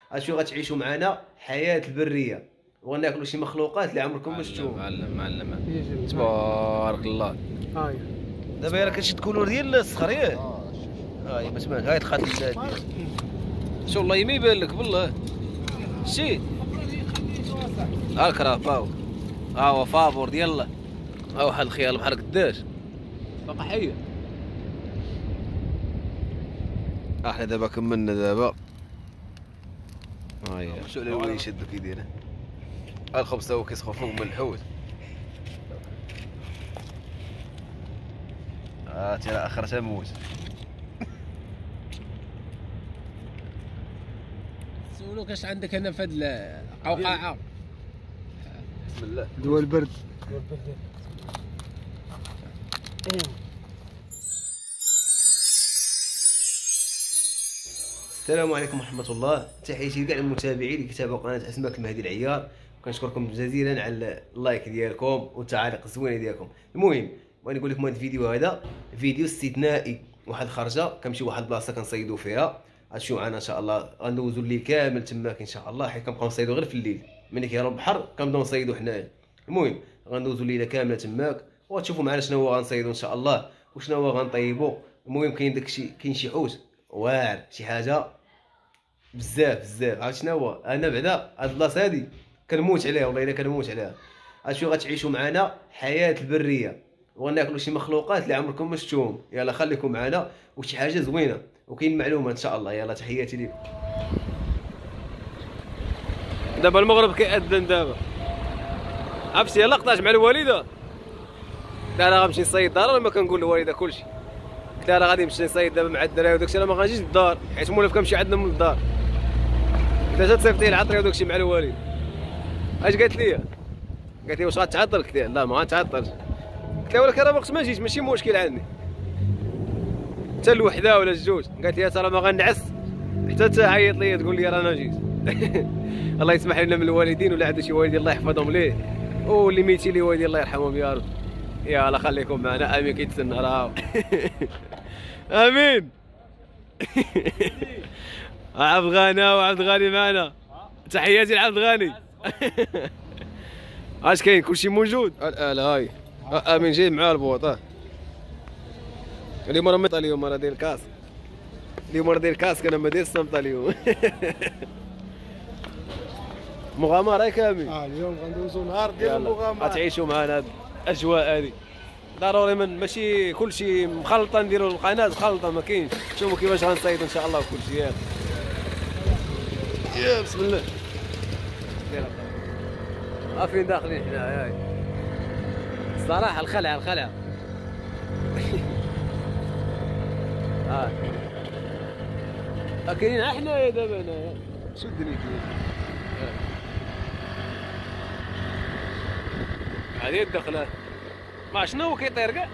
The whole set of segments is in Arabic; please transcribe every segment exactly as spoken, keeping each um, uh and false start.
اشو غتعيشوا معنا حياه البريه وناكلوا شي مخلوقات اللي عمركم ما شفتوهم. معلم معلم تبارك الله. هاي دابا راه كتشد كولور ديال الصخر ياك. ها هي بتبان، هاي الخاتم ديال شو والله ما يبان لك بالله. شتي ها الكرافاو، ها هو فابور ديال ها واحد الخيال بحال قداش باقا حيه. احنا دابا كملنا دابا. ها هي شو الاول يشدو كي داير. ها الخبز هو كيسخن فوق من الحوت. ها تي راه اخر تموت. سولوك اش عندك هنا في هاد القوقعه. بسم الله. دوا البرد. السلام عليكم ورحمه الله، تحياتي لكاع المتابعين اللي كتابعوا قناه اسماك المهدي العيار، وكنشكركم جزيلا على اللايك ديالكم والتعاليق الزوينه ديالكم. المهم بغيت نقول لكم هذا الفيديو هذا فيديو استثنائي، واحد الخرجه كنمشيو واحد البلاصه كنصيدوا فيها. غتمشيو معنا ان شاء الله، غندوزو الليل كامل تماك ان شاء الله، حيت كنبقاو نصيدوا غير في الليل، ملي كيهرب البحر كنبداو نصيدوا حنايا. المهم غندوزو الليله كامله تماك وغتشوفوا معنا شنو هو غنصيدوا ان شاء الله وشنو هو غنطيبوا. المهم كاين داكشي، كاين شي حوت واعر، شي حاجه بزاف بزاف. عرفت شنو هو؟ انا بعدا هاد البلاصه هادي كنموت عليها، والله الا كنموت عليها. اشو غتعيشوا معنا حياه البريه وناكلوا شي مخلوقات اللي عمركم ما شفتوهم. يلا خليكم معنا وشي حاجه زوينه وكاين معلومه ان شاء الله. يلا تحياتي لكم. دابا المغرب كيأذن دابا. عرفتي يلا قطعت مع الوالده. قلت لها غنمشي نصيد الدار، انا ما كنقول للوالده كلشي. قلت لها راه غادي نمشي نصيد دابا مع الدراري وداكشي، انا ما غنجيش للدار حيت مولف كنمشي عندنا من الدار. قلت لها تصيفطي العطريه وداكشي مع الوالد. اش قالت لي؟ قالت لي واش غتعطل؟ قلت لها لا ما غنتعطلش. قلت لها ولكن راه وقت ما جيت ماشي مشكل عندي، حتى الوحده ولا الجوج. قالت لي ترى ما غنعس حتى تعيط لي تقول لي رانا جيت. الله يسمح لنا من الوالدين، ولا عنده شي والدين الله يحفظهم ليه، واللي ميتين لي والدين الله يرحمهم يا رب. يلا خليكم معنا. امين كيتسنى راه. امين. عبد غاني وعبد غاني معنا. تحياتي لعبد غاني. اش كاين؟ كلشي موجود. الاله هاي امين جاي مع البوط. اه اليوم راه مطا، اليوم راه داير الكاس، اليوم راه داير الكاس، انا ما داير السمطه اليوم. مغامره ياك امين. اه اليوم غندوزو نهار ديال المغامره. غتعيشوا معنا هاد الاجواء هادي ضروري، من ماشي كلشي مخلطه نديروا القناه مخلطه، ما كاينش. شوفوا كيفاش غنصيدوا ان شاء الله كلشي. يلا يا بسم الله. ها فين داخلين حنا؟ هاي الصراحه الخلعه الخلعه. ها كاينين حنايا دابا هنايا. شدني هذه الدخله. ما شنو هو كيطير كاع.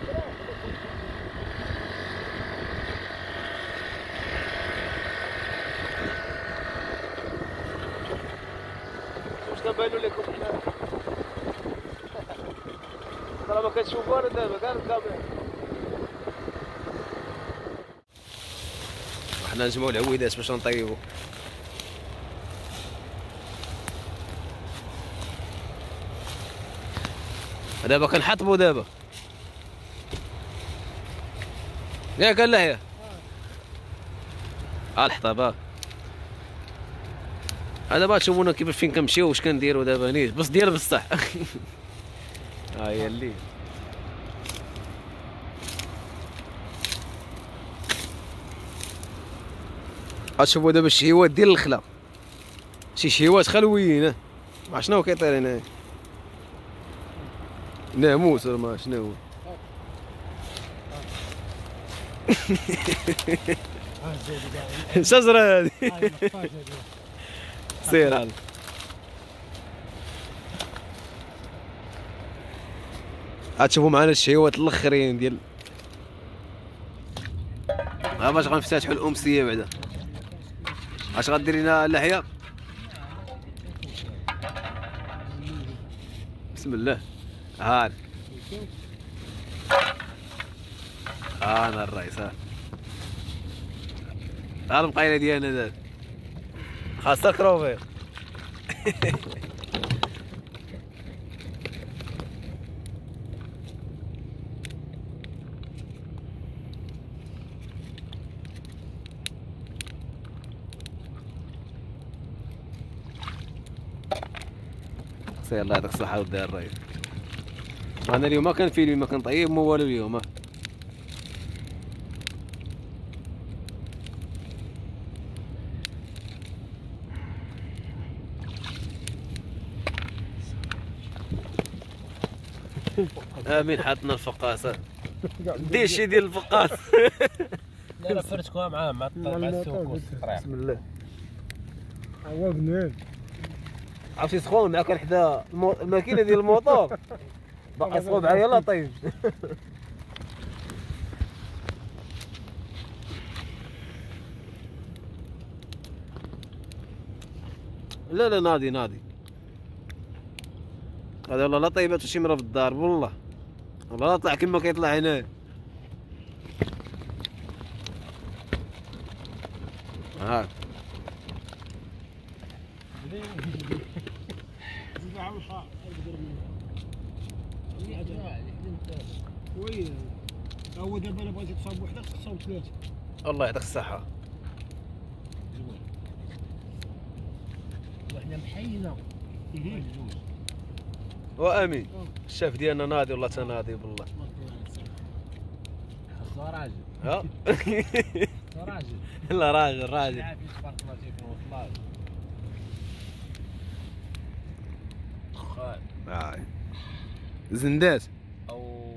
واش تبانوا لكم حنا؟ ترى ما كتشوفوا انا دابا كاع الكاميرا. حنا نجمعوا العويدات باش نطيبوا. دابا كنحطبوا دابا. ياك اللحيه. ها الحطاب. ها دابا تشوفونا كيفاش فين كنمشيو واش كنديروا دابا نيت بس ديال بصح. ها هي اللي غتشوفوا دابا الشهيوات ديال الخلا، شي شهيوات خلويين. ما شنو كيطير هنا؟ ناموس ولا ما شنو هو؟ شجرة هذه. سير هذا. غتشوفوا معنا الشهيوات الاخرين ديال. ها باش غنفتتحوا الامسيه بعدا. اش غدير لنا اللحيه؟ بسم الله. هان انا الرئيس. ها ها المقايله ديالنا دابا خاصك روفير. سير الله يعطيك الصحة ودي الرئيس. انا اليوم ما كان فيلمي ما كان طيب مو والو اليوم. امين حطنا الفقاصه دير شي ديال الفقاص. لا لا فرتكوها معاه مع مع السوق والطريق. بسم الله. هو بنين. عرفتي سخون معاك حدا المو- الماكينه ديال الموطور باقي سخون معايا يلاه طيب. لا لا ناضي ناضي هذا والله لا طيبات شي مره في الدار والله والله لا طلع كما كيطلع هنا. هاك وي هو دابا انا بغيتي تصاوب وحده تصاوب ثلاثه. الله يعطيك الصحة. وحده محينه جوج. وامين الشاف ديالنا ناضي والله تناضي بالله. خاصو راجل ها راجل. لا راجل راجل. عارف تبارك الله تيكون وصلات. دخان هاي زندات او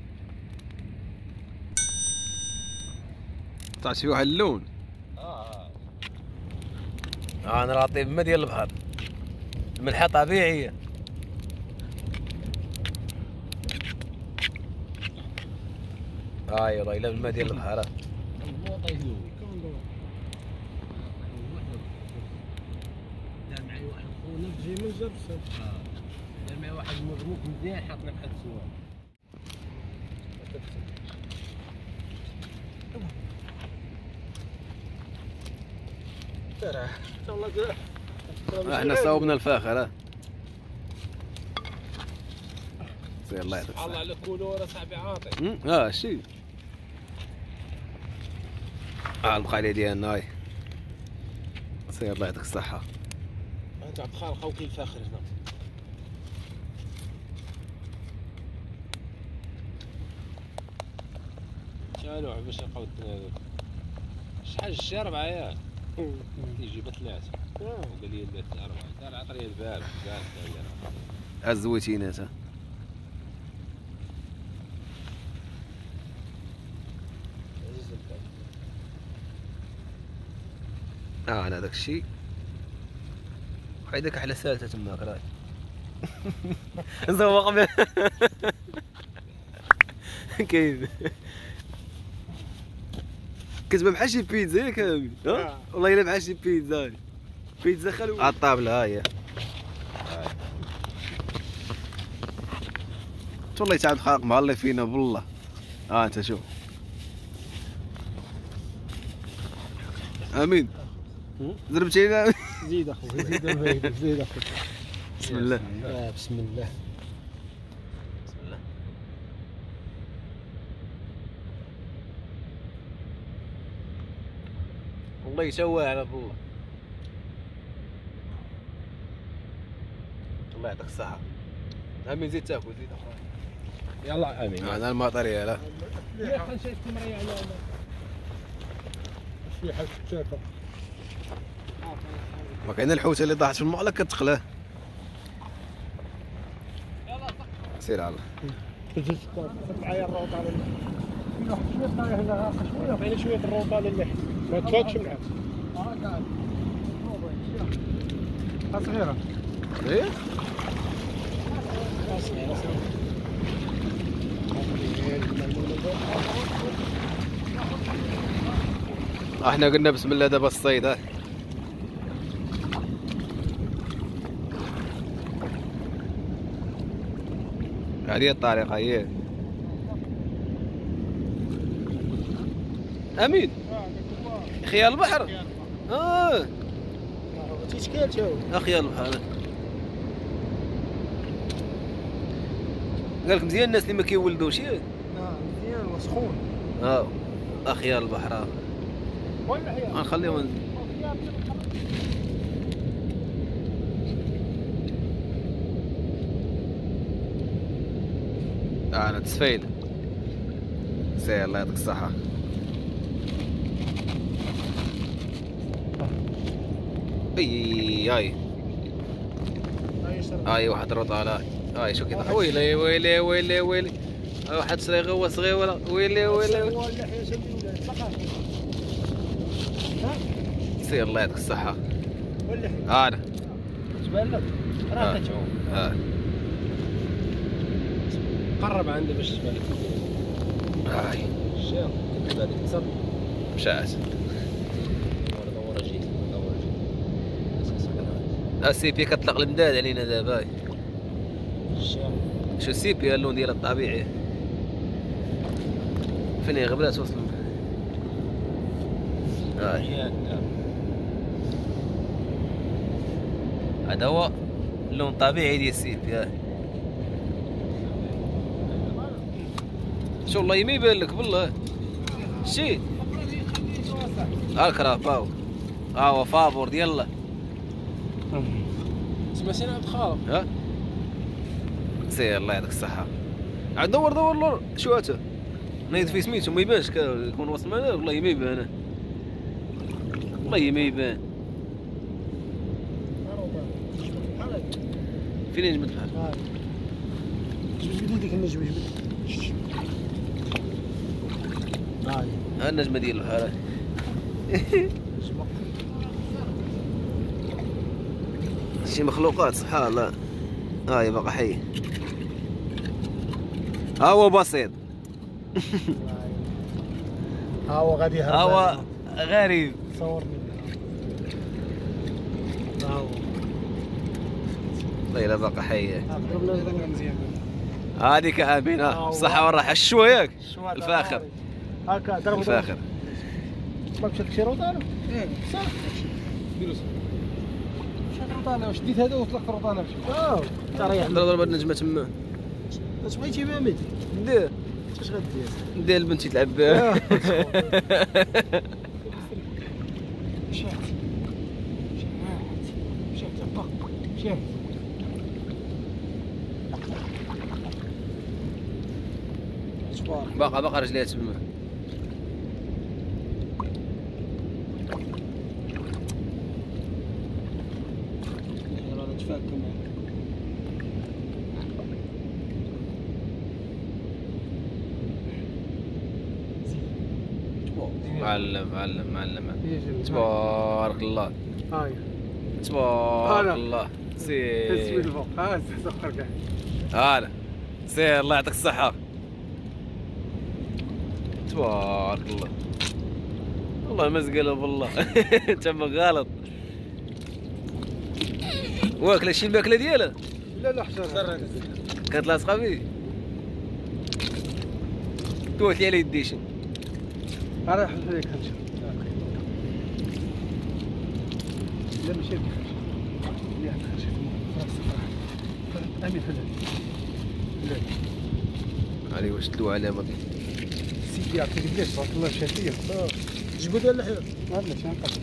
تعرف واحد اللون. اه اه انا راه طيب ما ديال البحر الملحه طبيعيه. اي والله الا بالماء ديال البحر. هو طيزو دار معايا واحد خونا تجي من جبسه. دار معايا واحد مغموق مزيان حاطنا بحال السوار. احنا صوبنا الفاخر. ها سير الله يعطيك الله الصحة. على كولور صاحبي عاطي. أمم، اه شي اه البقاليه ديالنا هاي. سير الله يعطيك الصحة. انت عبد الخالق خوكي الفاخر هنا. شالو باش نلقاو التنادل. شحال الشي أربعة ياك يجيب ثلاثة. قال لي لا أربعة دار عطري الباب قال لي الزويتينات. ها عزيز الباب. اه انا داك الشيء وحيدك احلى سالته تماك راي. نزوق به. كيف كتبان بحال شي بيتزا ياك هامي. ها والله الا بحال شي بيتزا. بيتزا خلوي على الطابله. ها هي والله يتعب خلق معلق فينا بالله. ها انت شوف امين ضربتينا. زيد اخويا زيد الفايده زيد اخويا. بسم الله. آه بسم الله. بسم الله. والله يسوى على بالله. الله يعطيك الصحة. امين زيد تاكل زيد اخويا. يلا امين. انا المطريه لا لا خلينا نشوف مريا على شي حاجه تاكل. ما كاين الحوته اللي طاحت في الماء لا كتقلاه. سير على الله. خذ معايا الروطه على اللحم. واحد شويه طايح هنا شويه عطيني شويه الروطه على اللحم ما تفوتش معاك. اه قاعد صغيره. ايه احنا قلنا بسم الله دابا الصيد. ها هذه الطريقة هي. امين خيال البحر. اه تيتكال تا هو. اخيار البحر. قال لك مزيان الناس اللي ما كيولدوش ياك. اه مزيان وسخون. اه اخيار البحر. اه وين الحياه؟ غنخليهم. اه انا تسفيل. سير الله يعطيك الصحة. اي اي اي واحد رطالة. اي شو كذا. ويلي ويلي ويلي ويلي. واحد صغير صغيرة. ويلي ويلي. سير الله يعطيك الصحة. انا تبان لك راه كتعوم. اه قرب عندي باش تبان لك. هاي الشام كتب هذيك تصب. مشات. دور جيت دور جيت. السي بي كطلق المداد علينا دابا. الشام شو السي بي اللون ديالها الطبيعي. فين هي غبرات وصل. هاي هذا هو اللون الطبيعي ديال السي بي. هاي شو والله ما يبان لك بالله. شي ها الكرافاو. ها هو فابور ديالله. سمعتي عبد الخالق؟ ها سير الله يعطيك الصحة. عاد دور دور لور شو هاته. نايض في سميتو ما يبانش يكون وسط معنا. والله ما يبان. والله ما يبان. فين نجمة البحر؟ جبد يديك النجمة جبد. هاي ها النجمة ديال البحر. شي مخلوقات سبحان الله. هاي باقا حي. ها هو بسيط. ها هو غادي ها هو غريب. صورني. ها هو والله الا باقا حي. ضربنا مزيان. هذيك امينه الصحة والراحة. الشوا ياك الفاخر. هكا ضرب الفاخر. ما مشات شي روطانه؟ ايه صح. ديرو صح. مشات روطانه واش ديت هذا وطلقت روطانه مشات. اه تريح. ضرب هاد النجمة تما. اش بغيتي بامد؟ دير اش غدير؟ ندير البنت تلعب بها. مشات مشات طق مشات. باقا باقا رجليها تما. راه تفاك كمان. معلم معلم معلم. تبارك الله. هاي تبارك الله. تسوي سير الفوق. ها سخر كاع. هلا سير الله يعطيك الصحة. تبارك الله. والله مزقله بالله. تما غلط. واكله شي الماكله ديالها. لا لا حسن. كانت لاصقه فيه. توت لي على يديش. راه حل عليك خمسة. لا ماشي هذيك خمسة. اللي عندها خمسة في راسك. امين فلان. لا. علي واش تلو علامه. سيدي عطيك بلاش تبارك الله مشات ليا. جبد ولا حير؟ لا لا شنو نقص.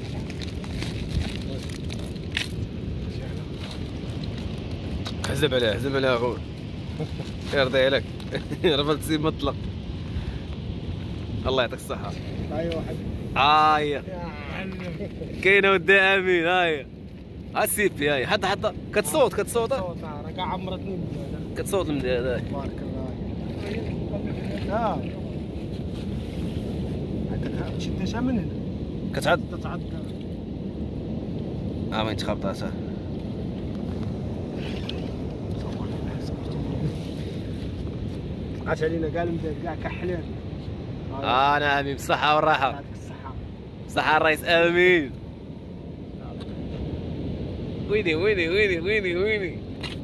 حزب عليه حزب عليه اخويا. يرضي عليك. رفضت سي مطلق. الله يعطيك الصحة. هاي واحد. هاي كاينه ودي امين. هاي ها السيبي. هاي حتى حتى كتصوت كتصوت صوت راه كاع عمرتني بزاف. كتصوت المداد. هاي تبارك الله. اه عندك شدتها من هنا. كتعد. تتعد. ها وين تخبطات. عاش علينا كاع المداد كاع كحلان. انا امين بالصحة والراحة. يعطيك الصحة. صحة الرئيس امين. ويني ويني ويني ويني ويني.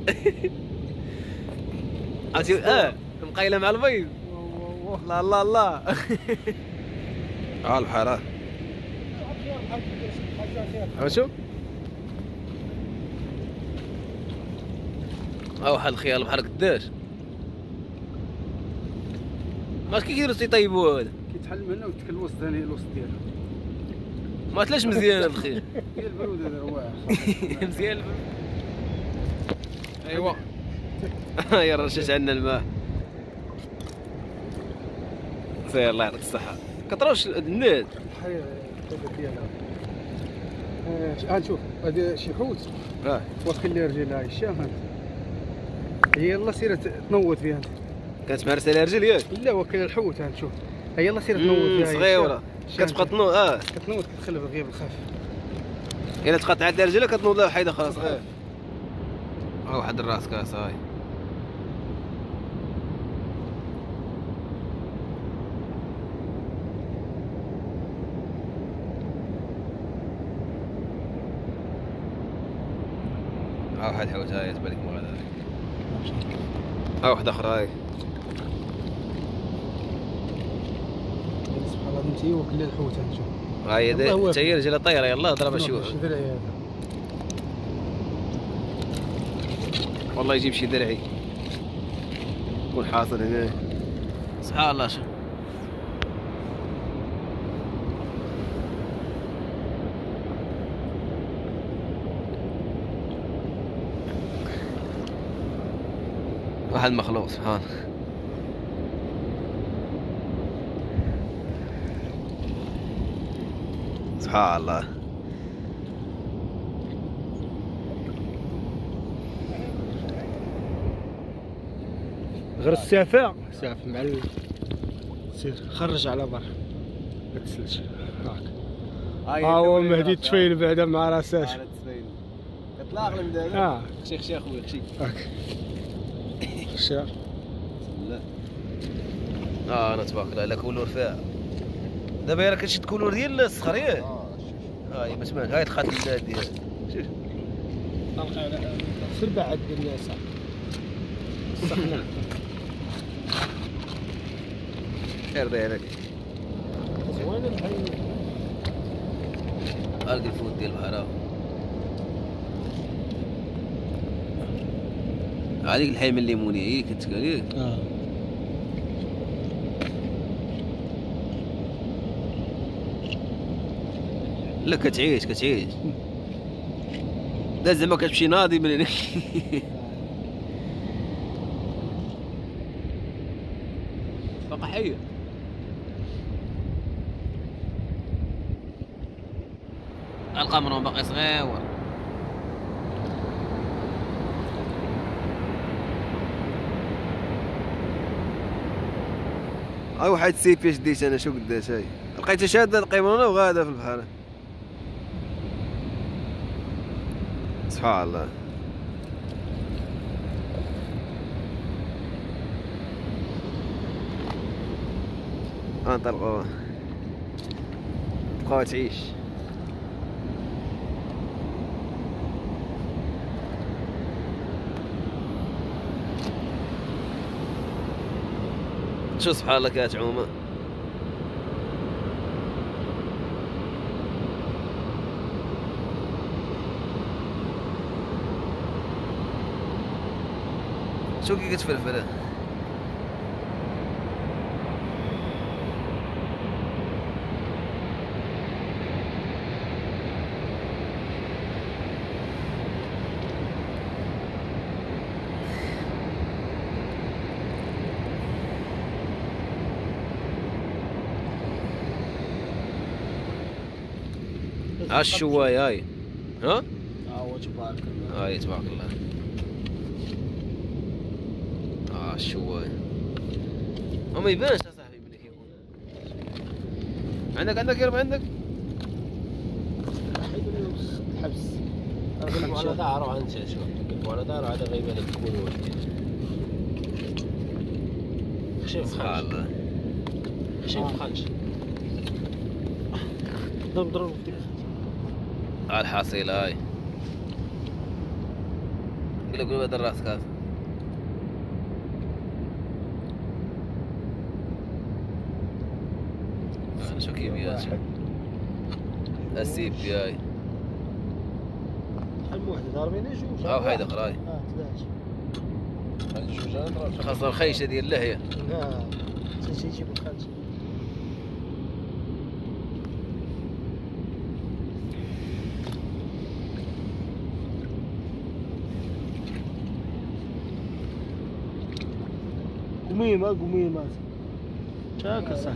عرفتي اه مقيلة مع البيض. الله الله الله. ها البحر. ها شوف ها واحد الخيال بحال قداش ما كي كيديروا تيطيبوا هذا كيتحل من هنا وتكل الوسط ثاني الوسط ديالها ما طلاش مزيان هذا الخيال ديال البرود هذا هو مزيان ايوا يا رشاش عندنا الماء سير الله يعطيك الصحة كتروش الناد الحياة ديالها ها نشوف هذا شي حوت اه وخلي رجلها هشام هي يلا سير تنوض فيها انت كانت مهرسة لها رجل ياك لا وكل الحوت ها نشوف هي يلا سير تنوض فيها صغيرة كتبقى تنوض اه كتنوض كتخلف الغياب الخاف الا تقطعت لها رجلها كتنوض لها وحيدة خلاص اه ها واحد الراس كاس هاي ها واحد حوت هاي تبان لك مغادرة ها واحدة أخرى هاي سبحان الله انت وكل الحوت ها نشوف هاي الله حتى هي رجلها طايرة يلاه ضربها شي واحد شي درعي هذا والله يجيب شي درعي يكون حاصل هنا سبحان الله شوف واحد مخلوق سبحان سبحان الله غير السافع سافع مع ال... سير خرج على برا ما تسلش هاك ها هو مهدي التفيل بعدا مع راساش كتلاق من دابا اه خشي خشي اخويا خشي هاك الشعر لا اه انا تبارك الله على كولور فيها دابا يا راه كتشد كولور ديال الصخر ياك اه هاي ما سمعت هاي دخلت البلاد ديال شوف طلقه على سير بعد الناس صحنا خير بالك زوين الحي القى الفوت ديال البحر هذيك الحيمه الليمونيه هي كتقال ياك اه لا كتعيش كتعيش لا زعما كتمشي ناضي من هنا باقا حيه القمر باقي صغير هاي واحد السيبي شديت انا شو قداش هاي لقيتها شاده القيمونه وغاده في البحر سبحان الله انطلقوا بقاو تعيش شو سبحان الله كانت عومه شو كي كتفلفل ها الشوايه هاي ها اه هو تبارك الله هاي تبارك الله اه الشوايه وما يبانش يا صاحبي ملي كيكون عندك عندك يربع عندك الحبس وانا دارو عن شي شوف وانا دارو هذا غيبان لك تكون خشي سبحان الله خشي بخنش ضرب ضرب فيك ها الحصيله هاي قول قول هذا الراس كاس شو كيميات السيبي هاي شحال من وحده ضاربين جوج ها وحيد اخرى هاي اه ثلاث خاصة الخيشة ديال اللحية. لا تجي يجيب الخارج. قميمة قميمة شاكر صح.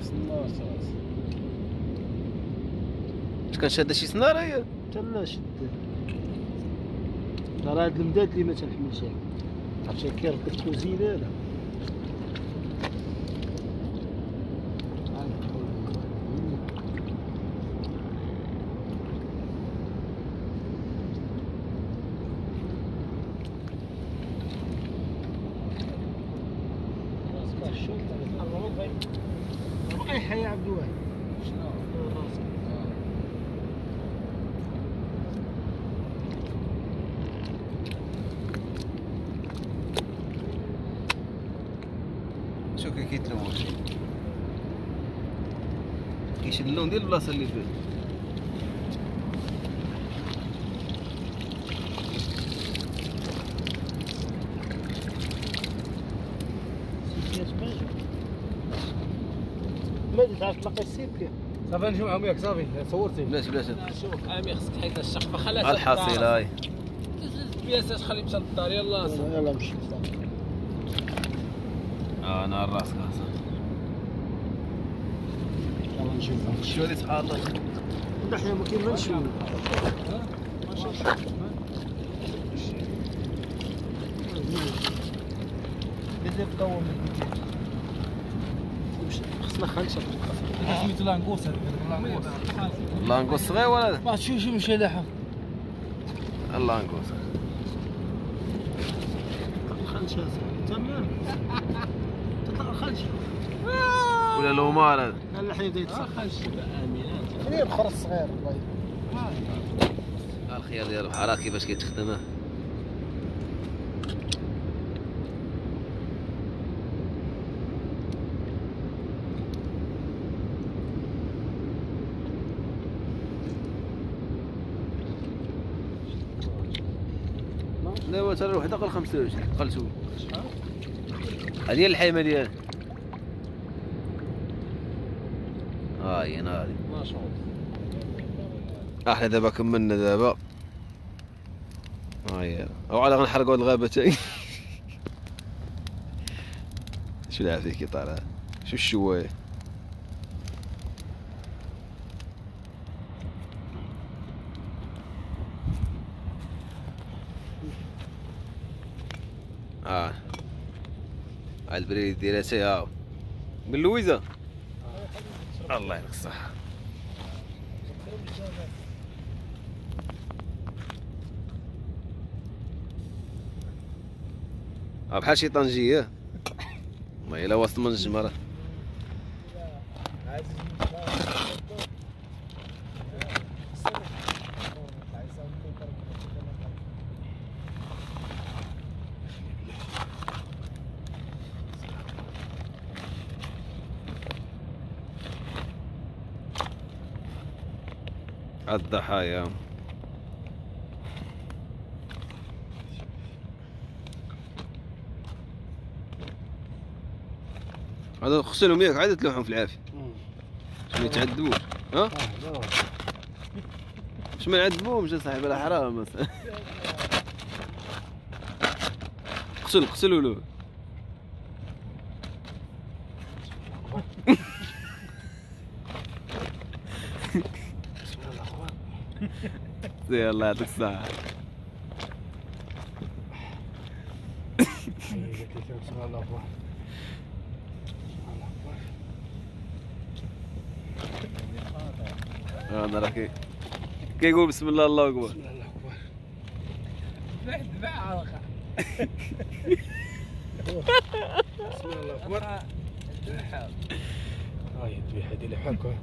اش كان شادة شي سنارة هي؟ تلا شد راه هاد المداد اللي ما تنحملش عليه عرفتي كيربط الكوزينه لا بقى يحيى عبد الواحد شوف كي كيتلون كيشد اللون ديال البلاصه اللي فيه. ما تعرف تلقى السيبكه صافي نجمعهم ياك صافي صورتي. بلاش بلاش شوف عامي خصك تحيد الشقفه خليها الحصيله هاي البياسات خلي مشى للدار يلاه يلا مشي صافي. اه نهار راسك اصاحبي. يلا نشوفها شو هذه سبحان الله. نحن ما كاينش بدي تقوم خصنا خمسة سميتو لانغوس هذاك لانغوس اللانغوس صغير ولا ما شو شو مشي لحم اللانغوس خمسة تمام تطلع خمسة ولا لومار هذا. لا حيد يتصل خمسة امينات خليه بخرص صغير والله. الخيار ديال البحر كيفاش كيتخدم. دابا ترى الوحده قال خمسة وعشرين قلتو شحال؟ هذه هي الحيمه ديالها. ها هي انا هذه ما شاء الله. احنا دابا كملنا دابا. ها هي او على غنحرقوا هاد الغابه تاعي. شو العافيه كي طالع شو الشوايه. اه البريد ديالها سي هاو من لويزا. الله يعطيك الصحة. اه بحال شي طنجية. والله الا وسط من الجمرة. الضحايا هذا خصلهم ياك عاد تلوحهم في العافية. باش ما يتعذبوش. ها؟ باش ما نعذبوهمش اصاحبي راه حرام. غسل غسلوا له. زي الله يعطيك الصحة. انا راه كي كيقول بسم الله الله اكبر. بسم الله اكبر. بعد بعد بسم الله اكبر. هاي تبي حد اللي حالك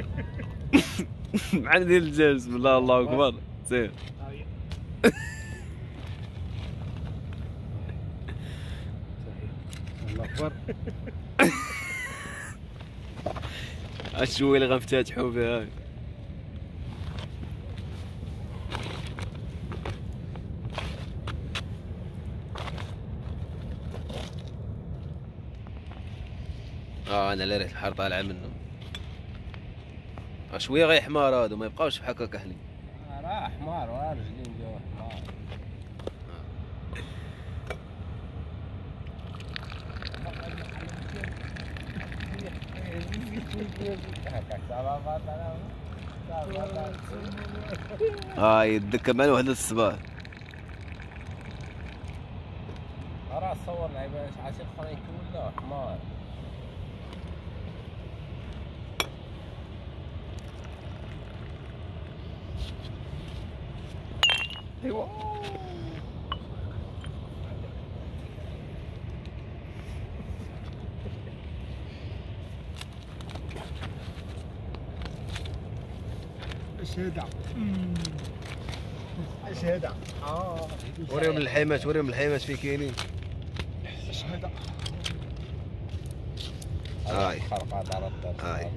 مع ديال الدجاج بسم الله الله اكبر. سير الله اكبر. الشويه اللي غنفتتحوا فيها هاي. اه انا على ريحه البحر طالعه منه. آه شويه غيحمار هادو ما يبقاوش بحال هكا كاحلين. آه راه حمار ورجلين جاو حمار. اه يدك مع وحده الصباح. راه صور لعيبه عشر اخرين كلها حمار. ايوا اش هذا؟ اش هذا؟ اه وريهم الحيمات وريهم الحيمات فين كاينين. اش هذا؟ هاي خرقات على الدار. هاي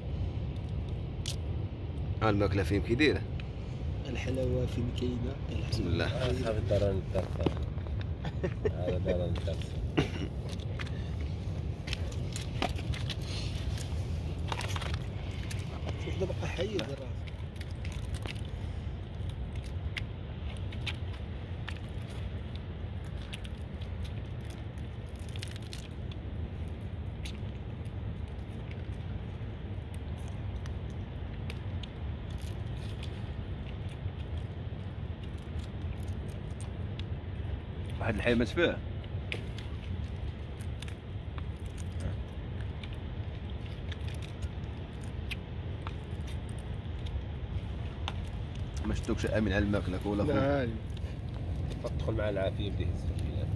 ها الماكله فين كي دايره. الحلاوه فين كاينه؟ بسم الله. هذا الدران الدرس. هذا دران الدرس. شوف دابا حي الراس. واحد الحيمات فيه. ما شفتوكش امين على الماكله ولا خويا. لا تدخل مع العافيه بديه يسجل.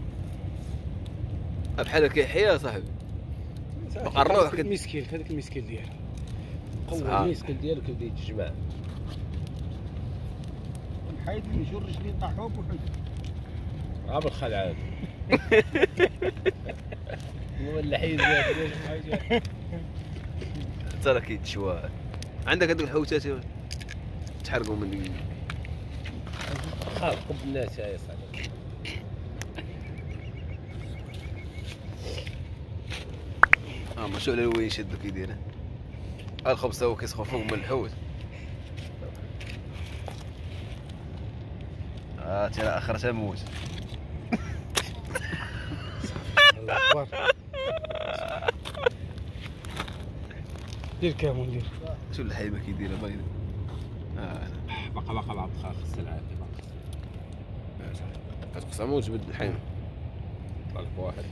بحال هكا يحيى صاحبي. بقى الروح كت- المسكين هذاك المسكين ديالو. صحاب. الميسكل ديالك يبدا يتجمع. حيد لي جوج رجلين طاحوا بوحد. ها بالخلع عاد. هو اللحيز ديالك حاجه. ترى كيتشوى. عندك هذوك الحوتات يا ولد؟ تحرقوا من خاف قب الناس يا صاحبي. اه ما شو على وين يشدوا كي دايره. الخبز هو كيسخن فوق من الحوت. اه ترى اخرتها موت. دير كامل دير. شو الحيمه كي دايره باينه. اه بقى بقى بعض خاخ السلعه كتقص موت جبد الحيمه. طلع لك واحد.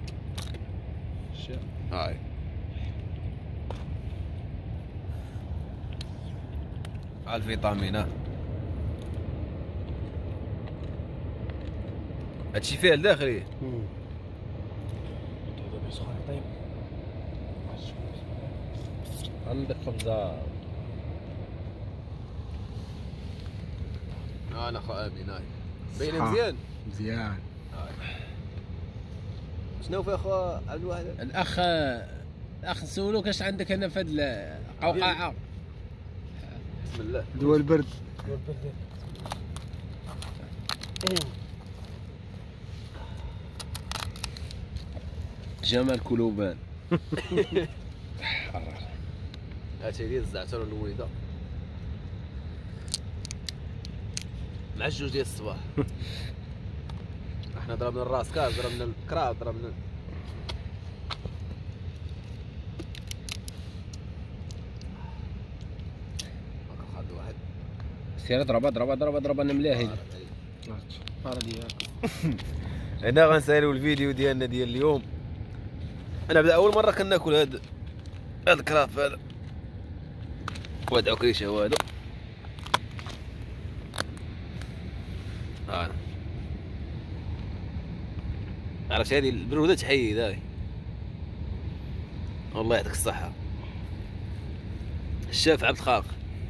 هاي الفيتامينات. هادشي فيه الداخلي. عندك خبزه. انا خو امين هاي باين صحة. مزيان. مزيان. شنو في اخو عبد الواحد؟ الاخ الاخ نسولوك اش عندك هنا في هاد القوقعه. بسم الله. دوا البرد. جمال كلوبان. هاتي لي الزعتر والويضه مع الجوج ديال الصباح. احنا ضربنا الراس كاز ضربنا الكرا ضربنا هاكا خد واحد. سير اضرب اضرب اضرب اضرب انا ملاهي. هنا غنساليو الفيديو ديالنا ديال اليوم. انا بدا اول مره كناكل هاد هاد الكراف هذا وهاد عكريشه هو هذا. ها عرفت هذه البروده تحيد هاي. الله يعطيك الصحه الشاف عبد الخالق.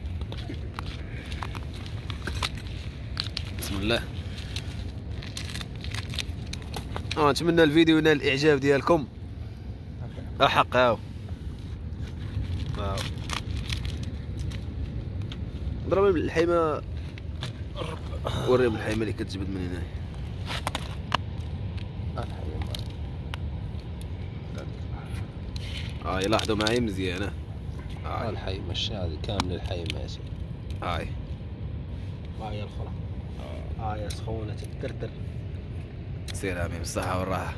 بسم الله. اه نتمنى الفيديو ينال الاعجاب ديالكم. الحق هاو هاو ضرب الحيمه. وريهم الحيمه اللي كتجبد من هنا. هاي لاحظوا معي مزيانه. ها هاي الحي ماشي هذه كامل الحي ماشي. هاي ها هي الاخرى. ها هي سخونه تدردر. سير عمي بالصحه والراحه.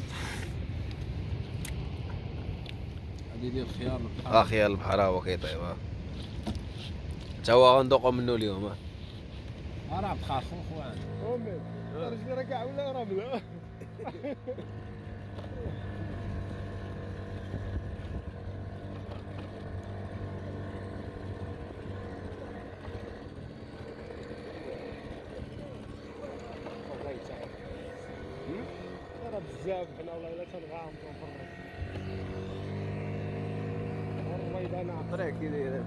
هذه ديال خيار البحر. اه خيال البحر ها هو كيطيب. ها تا هو غندوقو منه اليوم. ها راه بخار خوان. امي رجلي راه كاع ولا رمله. راه بزاف حنا والله الا تنغامضوا نفرجوا. والله انا الطريق كي دايره.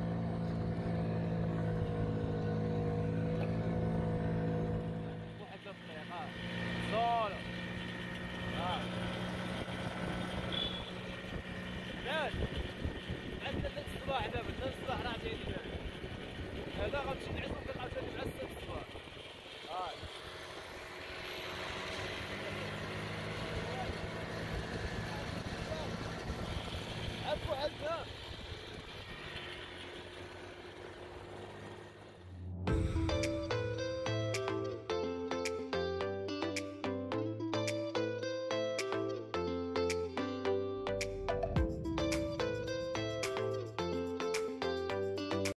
واحد الطريق ها زول ها ناس عندنا ثلاث الصباح دابا ثلاث الصباح راه جاي لينا هذا غنمشي نعسو كنعاود ثاني مع ستة الصباح. هاي عفوا عندنا